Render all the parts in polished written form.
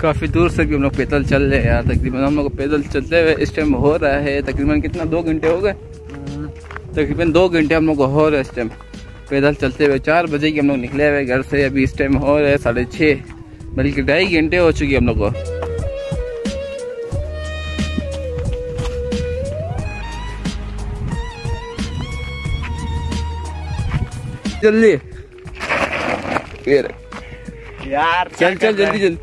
काफ़ी दूर से भी हम लोग पैदल चल रहे हैं यार। तकरीबन हम लोग पैदल चलते हुए इस टाइम हो रहा है तकरीबन कितना 2 घंटे हो गए। तकरीबन 2 घंटे हम लोग को हो रहा है इस टाइम पैदल चलते हुए। 4 बजे के हम लोग निकले हुए घर से। अभी इस टाइम हो रहा है 6:30 बल्कि 2.5 घंटे हो चुकी है हम लोग को। जल्दी यार चल जल्दी जल्दी।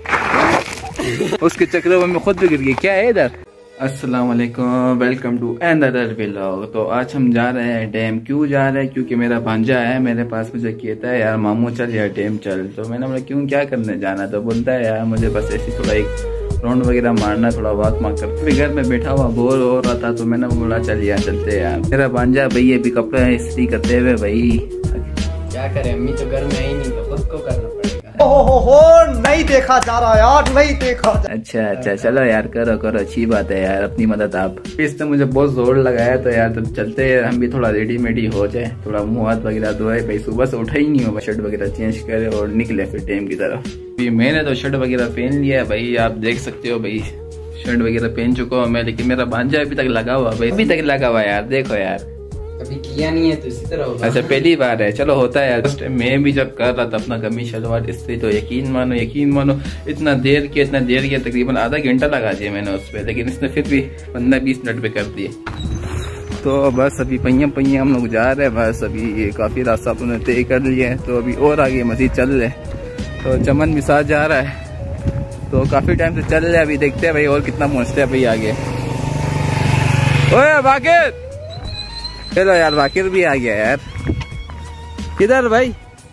उसके चक्कर में खुद भी गिर गई। क्या है इधर? अस्सलाम वालेकुम, वेलकम टू अनदर व्लॉग। तो आज हम जा रहे हैं डैम। क्यों जा रहे हैं? क्योंकि मेरा भांजा है मेरे पास, मुझे कहता है यार मामू चल यार डैम चल। तो मैंने बोला क्यों, क्या करने जाना? तो बोलता है यार मुझे बस ऐसी थोड़ा एक राउंड वगैरह मारना, थोड़ा वॉक मार कर। फिर घर में बैठा हुआ बोर हो रहा था तो मैंने बोला चल यार चलते यार। मेरा भांजा भाई अभी कपड़े इस्त्री करते हुए। भाई क्या करे, अम्मी तो घर में आई नहीं तो खुद को करना पड़ेगा। हो नहीं देखा जा रहा यार, नहीं देखा जा। अच्छा चलो यार, करो करो, अच्छी बात है यार, अपनी मदद आप। इसने मुझे बहुत जोर लगाया तो यार तब चलते हैं हम भी, थोड़ा रेडीमेडी हो जाए, थोड़ा मुंह हाथ वगैरह धोए। भाई सुबह से उठा ही नहीं हो, शर्ट वगैरह चेंज करे और निकले फिर डैम की तरफ। मैंने तो शर्ट वगैरह पहन लिया है भाई, आप देख सकते हो भाई शर्ट वगैरह पहन चुका हूँ मैं। लेकिन मेरा भांजा अभी तक लगा हुआ भाई, अभी तक लगा हुआ यार। देखो यार कभी किया नहीं है तो इसी तरह होगा। अच्छा पहली बार है, चलो होता है यार। मैं भी जब कर रहा था अपना कमीज शलवार इस्त्री तो यकीन मानो इतना देर किया तकरीबन आधा घंटा लगा दिया मैंने उस पर। लेकिन इसने फिर भी 15-20 मिनट पे कर दिए। तो बस अभी पहिया हम लोग जा रहे हैं। बस अभी ये काफ़ी रास्ता अपने तय कर लिया है तो अभी और आगे मजीद चल रहे। तो चमन भी साथ जा रहा है तो काफ़ी टाइम से चल रहे हैं। अभी देखते हैं भाई और कितना पहुँचते हैं भाई आगे। ओए बाकिर, चलो यार बाकिर भी आ गया यार। किधर भाई?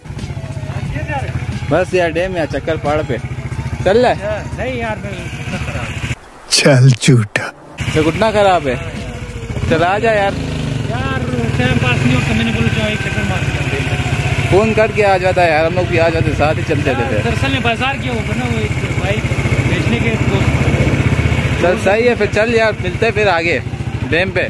बस यार डैम या चक्कर पहाड़ पे चल रहा है। नहीं यार चल झूठा, तो घुटना खराब है। चल आ जा यार टाइम पास नहीं होता। मैंने बोला एक चक्कर मार, फोन करके आ जाता है यार, हम लोग भी आ जाते साथ ही चलते थे। दरअसल में बाजार किया होगा ना, वो एक बाइक बेचने के दोस्त। चल सही है फिर, चल यार मिलते फिर आगे डैम पे।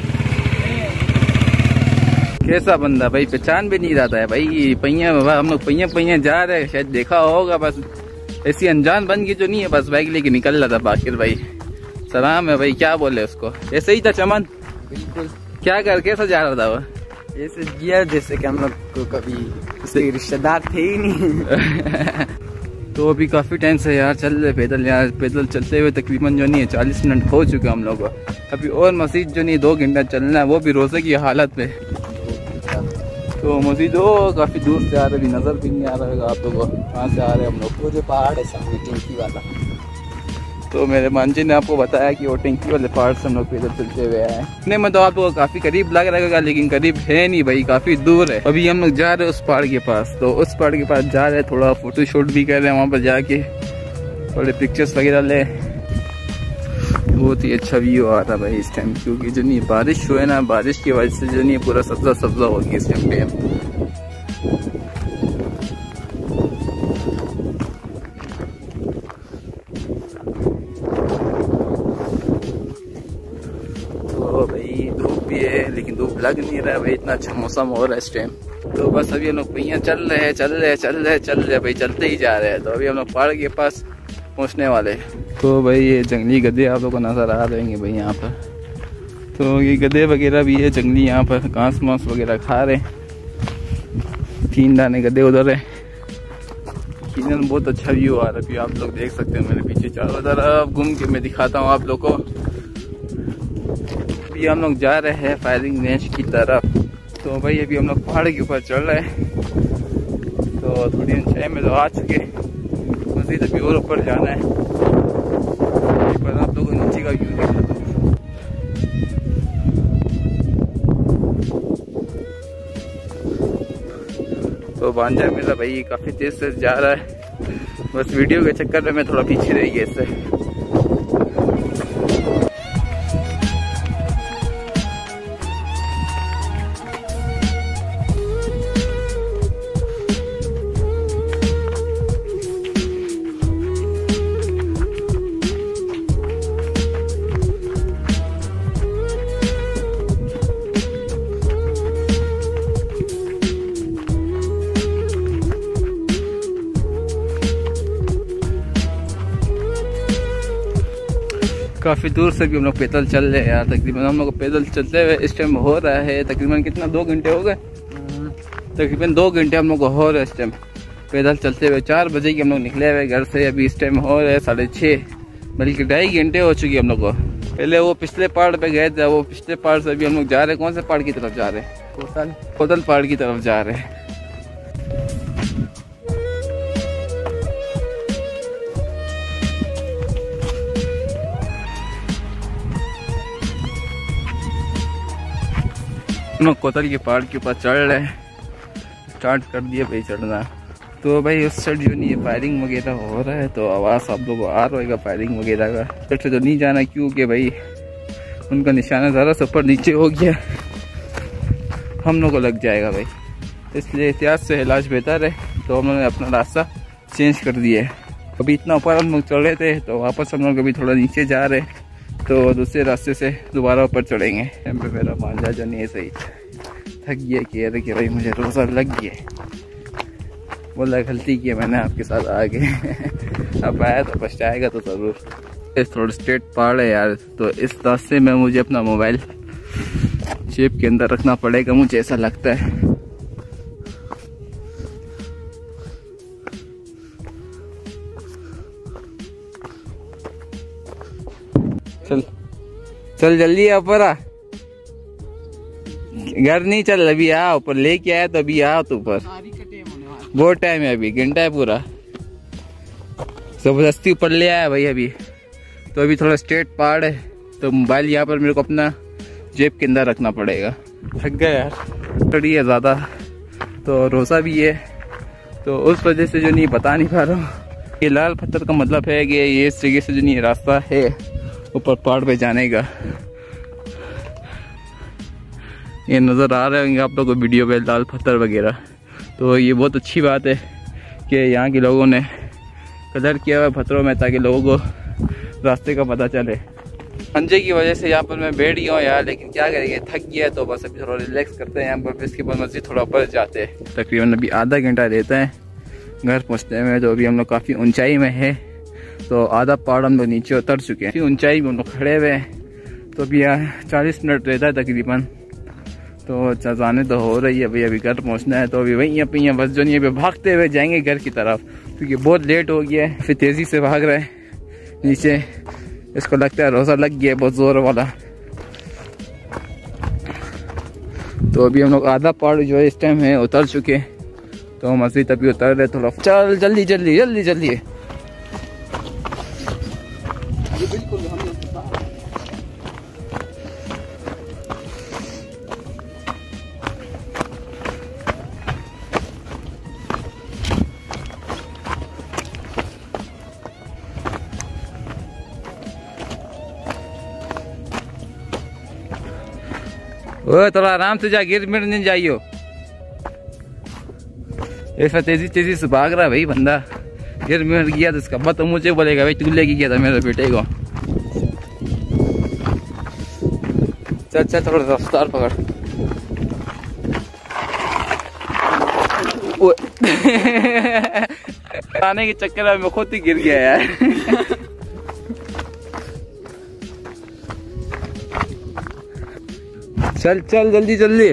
कैसा बंदा भाई, पहचान भी नहीं रहता है भाई। पहिया हम लोग पहिया जा रहे हैं, शायद देखा होगा। बस ऐसी अनजान बन गई जो नहीं है, बस बाइक लेके निकल रहा था बाकिर भाई। सलाम है भाई, क्या बोले उसको? ऐसे ही था चमन? बिल्कुल। क्या कर कैसा जा रहा था वो? ऐसे जिया जैसे कि हम लोग को कभी रिश्तेदार थे ही नहीं। तो अभी काफ़ी टाइम से यार चल रहे पैदल यार। पैदल चलते हुए तकरीबन जो नहीं है 40 मिनट हो चुके हम लोग को। अभी और मजीद जो नहीं 2 घंटा चलना है, वो भी रोज़े की हालत में। तो मजीद हो काफ़ी दूर से आ रहे, अभी नज़र भी नहीं आ रहा होगा आप लोगों को कहाँ से आ रहे हैं हम लोग। वो जो पहाड़ है सामने टेंकी वाला, तो मेरे मांझी ने आपको बताया कि वो टेंकी वाले पहाड़ से हम लोग पैदल चलते हुए आए। इतने में तो आपको काफ़ी करीब लग रहा होगा, लेकिन करीब है नहीं भाई, काफ़ी दूर है। अभी हम लोग जा रहे हैं उस पहाड़ के पास। तो उस पहाड़ के पास जा रहे हैं, थोड़ा फोटो शूट भी कर रहे हैं वहाँ पर जाके, थोड़े पिक्चर्स वगैरह ले। बहुत ही अच्छा व्यू आ रहा भाई इस टाइम, क्योंकि जो नहीं बारिश हुए ना, बारिश की वजह से जो नहीं पूरा सब्जा हो गया इस टाइम पे। तो भाई धूप भी है लेकिन धूप लग नहीं रहा है भाई, इतना अच्छा मौसम हो रहा है इस टाइम। तो बस अभी हम लोग पहिया चल रहे हैं भाई, चलते ही जा रहे हैं। तो अभी हम लोग पहाड़ के पास पहुंचने वाले। तो भाई ये जंगली गधे आप लोगों को नज़र आ रहे हैं भाई यहाँ पर। तो ये गधे वगैरह भी है जंगली, यहाँ पर घास मांस वगैरह खा रहे हैं। 3 दाने गधे उधर है। यकीनन बहुत अच्छा व्यू आ रहा है, आप लोग देख सकते हैं मेरे पीछे। चारों तरफ घूम के मैं दिखाता हूँ आप लोग को। अभी हम लोग जा रहे हैं फायरिंग रेंज की तरफ। तो भाई अभी हम लोग पहाड़ के ऊपर चढ़ रहे हैं। तो थोड़ी ऊंचाई में तो आ चुके, मज़ीद अभी और ऊपर जाना है। पर आप लोगों को नीचे का व्यू देखना। तो भांजा मेरा भाई काफ़ी तेज से जा रहा है, बस वीडियो के चक्कर में मैं थोड़ा पीछे रह गया इससे। काफ़ी दूर से भी हम लोग पैदल चल रहे हैं यार। तकरीबन हम लोग पैदल चलते हुए इस टाइम हो रहा है तकरीबन कितना 2 घंटे हो गए। तकरीबन 2 घंटे हम लोग को हो रहा है इस टाइम पैदल चलते हुए। 4 बजे के हम लोग निकले हुए घर से, अभी इस टाइम हो रहा है 6:30, बल्कि 2.5 घंटे हो चुकी है हम लोग को। पहले वो पिछले पहाड़ पे गए थे, वो पिछले पहाड़ से अभी हम लोग जा रहे हैं। कौन से पहाड़ की तरफ जा रहे हैं? कोतल पहाड़ की तरफ जा रहे हैं। हम लोग कोतल के पहाड़ के ऊपर चढ़ रहे हैं, स्टार्ट कर दिया भाई चढ़ना। तो भाई उस साइड जो नहीं है फायरिंग वगैरह हो रहा है, तो आवाज़ आप लोगों को आ रहा होगा फायरिंग वगैरह का। फिर से तो नहीं जाना क्योंकि भाई उनका निशाना ज़रा सा ऊपर नीचे हो गया, हम लोग को लग जाएगा भाई, इसलिए एहतियात से इलाज बेहतर है। तो हम लोगों ने अपना रास्ता चेंज कर दिया है। अभी इतना ऊपर हम लोग चढ़ रहे थे, तो वापस हम लोग अभी थोड़ा नीचे जा रहे हैं, तो दूसरे रास्ते से दोबारा ऊपर चढ़ेंगे। यहाँ पे मेरा मांझा जो नहीं है सही थक गया कि भाई मुझे रोज़ा लग गया, बोला गलती की मैंने आपके साथ आगे अब आया तो पछताएगा तो ज़रूर। इस थोड़ा स्ट्रेट पहाड़ है यार, तो इस रास्ते में मुझे अपना मोबाइल जेब के अंदर रखना पड़ेगा, मुझे ऐसा लगता है। चल चल जल्दी आ ऊपर आ, घर नहीं चल अभी आ ऊपर, लेके आया तो अभी आ तो ऊपर, बहुत टाइम है अभी, घंटा है पूरा, जबरदस्ती ऊपर ले आया भाई अभी। तो अभी थोड़ा स्ट्रेट पहाड़ है, तो मोबाइल यहाँ पर मेरे को अपना जेब के अंदर रखना पड़ेगा। थक गया यार, चढ़ी है ज़्यादा, तो रोज़ा भी है, तो उस वजह से जो नहीं बता नहीं पा रहा हूँ। ये लाल पत्थर का मतलब है कि ये इस जगह से जो नहीं रास्ता है ऊपर पहाड़ पे जाने का। ये नज़र आ रहे होंगे आप लोगों को वीडियो पे लाल पत्थर वगैरह, तो ये बहुत अच्छी बात है कि यहाँ के लोगों ने कलर किया हुआ है पत्थरों में, ताकि लोगों को रास्ते का पता चले। पंजे की वजह से यहाँ पर मैं बैठ गया हूँ यार, लेकिन क्या करेंगे, थक गया, तो बस अभी थोड़ा रिलैक्स करते हैं यहाँ पर, फिर इसके बाद मस्जिद थोड़ा ऊपर जाते हैं। तकरीबन अभी आधा घंटा रहता है घर पहुँचने में। तो अभी हम लोग काफ़ी ऊंचाई में है, तो आधा पहाड़ हम लोग नीचे उतर चुके हैं, ऊंचाई में हम लोग खड़े हुए हैं। तो अभी यहाँ 40 मिनट रहता है तकरीबन, तो जाने तो हो रही है भाई, अभी घर पहुंचना है। तो अभी वहीं यहाँ बस जो नहीं है भागते हुए जाएंगे घर की तरफ, क्योंकि बहुत लेट हो गया है। फिर तेज़ी से भाग रहे हैं नीचे, इसको लगता है रोज़ा लग गया है बहुत ज़ोर वाला। तो अभी हम लोग आधा पहाड़ जो है इस टाइम है उतर चुके, तो मस्जिद अभी उतर रहे थोड़ा। चल जल्दी जल्दी जल्दी जल्दी। ओ थोड़ा आराम से जा, गिर मिर नहीं जाइयो। ऐसा तेजी तेजी से भाग रहा है भाई बंदा, गिर मिर गया तो इसका बात तो मुझे बोलेगा भाई तू लेके गया था मेरे बेटे को। चल चल थोड़ा रफ्तार पकड़। आने के चक्कर में मैं खुद ही गिर गया यार। चल चल जल्दी जल्दी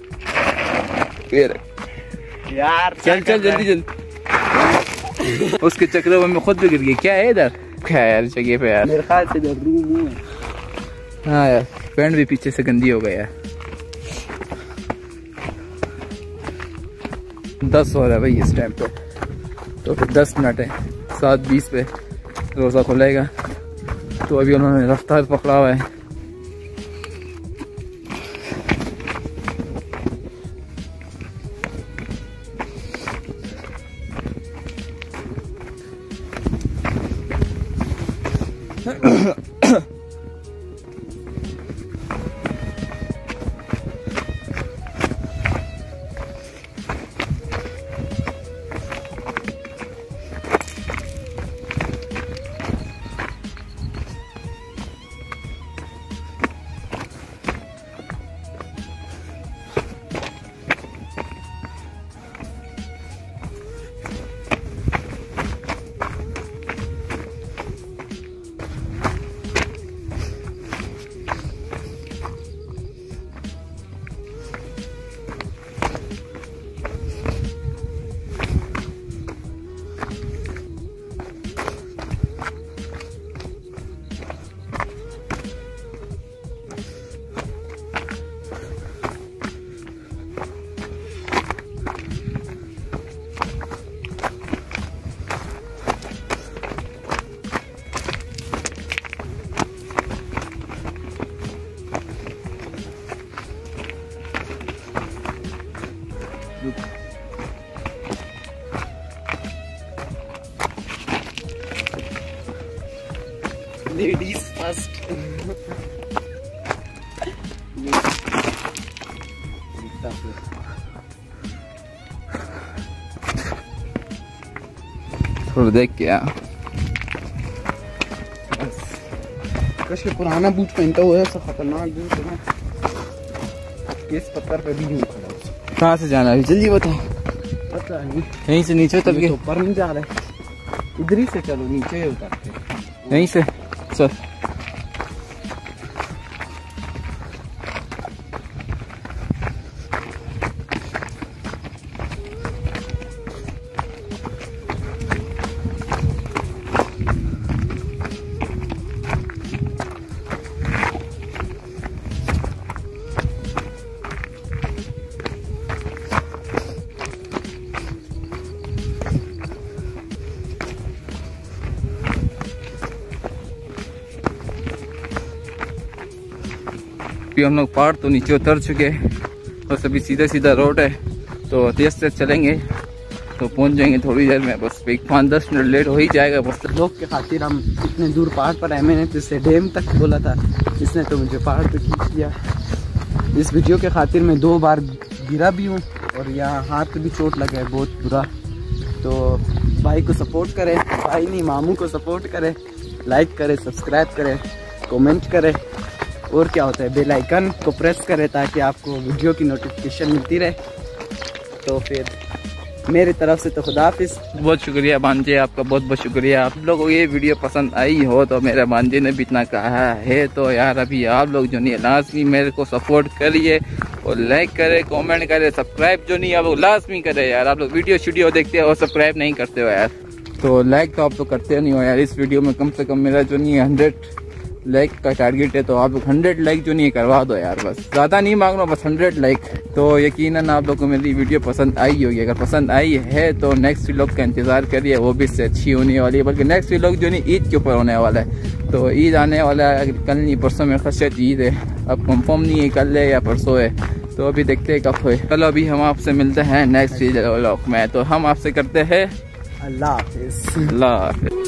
यार, चल चल जल्दी जल्दी। उसके चक्कर में मैं खुद भी गिर गया। क्या है इधर, क्या है यार जगह पे यार, मेरे ख्याल से इधर रूम है। हाँ यार, पैंट भी पीछे से गंदी हो गया यार। 10 हो रहा है भाई इस टाइम पे, तो फिर 10 मिनट है, 7:20 पे रोज़ा खुलेगा। तो अभी उन्होंने रफ्तार पकड़ा हुआ है। Ladies first. थोड़ा देख के कश के पुराना बूट पहनता हुआ है, ऐसा खतरनाक बूट है ना, इस पत्थर पे भी यूं खड़ा है। कहाँ से जाना है जल्दी बताओ। पता नहीं, यहीं से नीचे उतर के, तो ऊपर नहीं जा रहा है, इधर ही से चलो, नीचे उतरते यहीं से चल। अभी हम लोग पहाड़ तो नीचे उतर चुके हैं, बस अभी सीधा सीधा रोड है, तो तेज तेज चलेंगे तो पहुंच जाएंगे थोड़ी देर में। बस 5-10 मिनट लेट हो ही जाएगा बस। लोग के खातिर हम इतने दूर पहाड़ पर आए। मैंने तो इससे डैम तक बोला था, इसने तो मुझे पहाड़ पे खींच दिया। इस वीडियो के खातिर मैं 2 बार गिरा भी हूँ और यहाँ हाथ भी चोट लगा है बहुत बुरा। तो भाई को सपोर्ट करें, भाई नहीं मामू को सपोर्ट करें, लाइक करें, सब्सक्राइब करें, कमेंट करें, और क्या होता है बेल आइकन को प्रेस करें ताकि आपको वीडियो की नोटिफिकेशन मिलती रहे। तो फिर मेरी तरफ से तो खुदा हाफिज़। बहुत शुक्रिया भांजे, आपका बहुत बहुत शुक्रिया। आप लोगों को ये वीडियो पसंद आई हो तो मेरे भांजे ने भी इतना कहा है, तो यार अभी आप लोग जो नहीं लाजमी मेरे को सपोर्ट करिए और लाइक करें, कमेंट करें, सब्सक्राइब जो नहीं आप लोग लाजमी करें यार। आप लोग वीडियो देखते हो और सब्सक्राइब नहीं करते हो यार, तो लाइक तो आप लोग करते नहीं हो यार। इस वीडियो में कम से कम मेरा जो नहीं है 100 लाइक का टारगेट है, तो आप लोग 100 लाइक जो नहीं करवा दो यार, बस ज़्यादा नहीं मांग रहा, बस 100 लाइक। तो यकीनन आप लोग को मेरी वीडियो पसंद आई होगी। अगर पसंद आई है तो नेक्स्ट व्लॉग का इंतज़ार करिए, वो भी इससे अच्छी होने वाली है। बल्कि नेक्स्ट व्लॉग जो नहीं ईद के ऊपर होने वाला है, तो ईद आने वाला है कल नहीं परसों में, खर्चत ईद है, अब कंफर्म नहीं है कल है या परसों है, तो अभी देखते हैं कब होए। चलो अभी हम आपसे मिलते हैं नेक्स्ट व्लॉग में, तो हम आपसे करते हैं अल्लाह हाफिज़। अल्लाह हाफिज़।